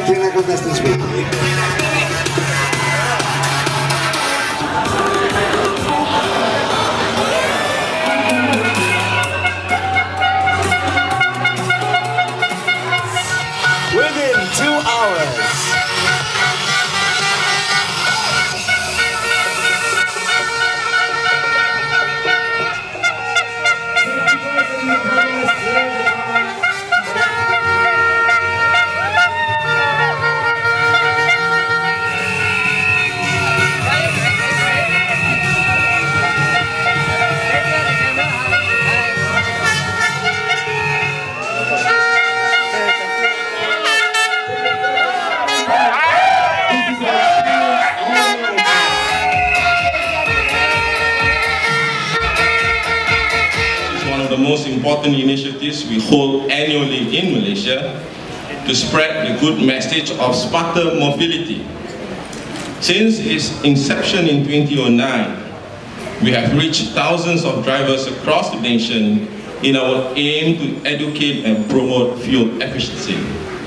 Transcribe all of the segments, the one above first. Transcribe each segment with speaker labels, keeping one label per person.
Speaker 1: Take my contestants with me.
Speaker 2: Within 2 hours.
Speaker 3: The most important initiatives we hold annually in Malaysia to spread the good message of smarter mobility. Since its inception in 2009, we have reached thousands of drivers across the nation in our aim to educate and promote fuel efficiency.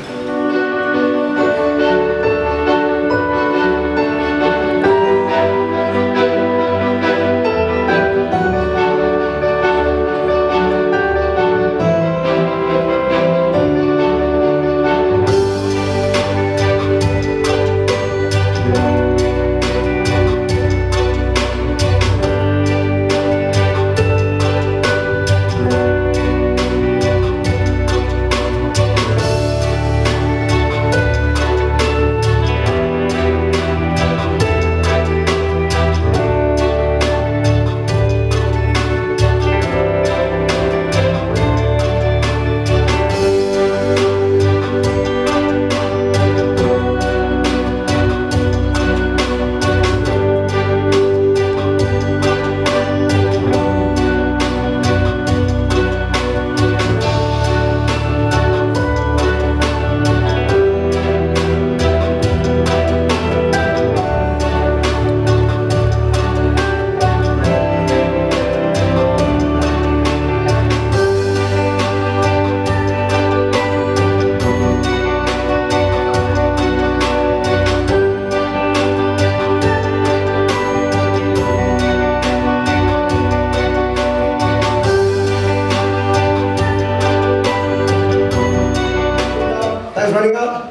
Speaker 1: Running out?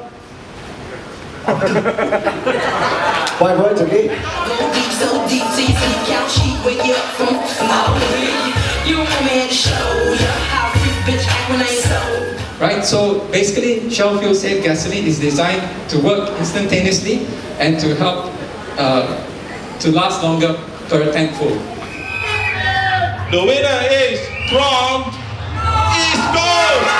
Speaker 1: 5 words, okay?
Speaker 4: Right, so basically Shell FuelSave gasoline is designed to work instantaneously and to help to last longer per tank full.
Speaker 3: The winner is from East Coast!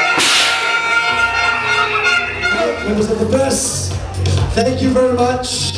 Speaker 1: Members of the press, thank you very much.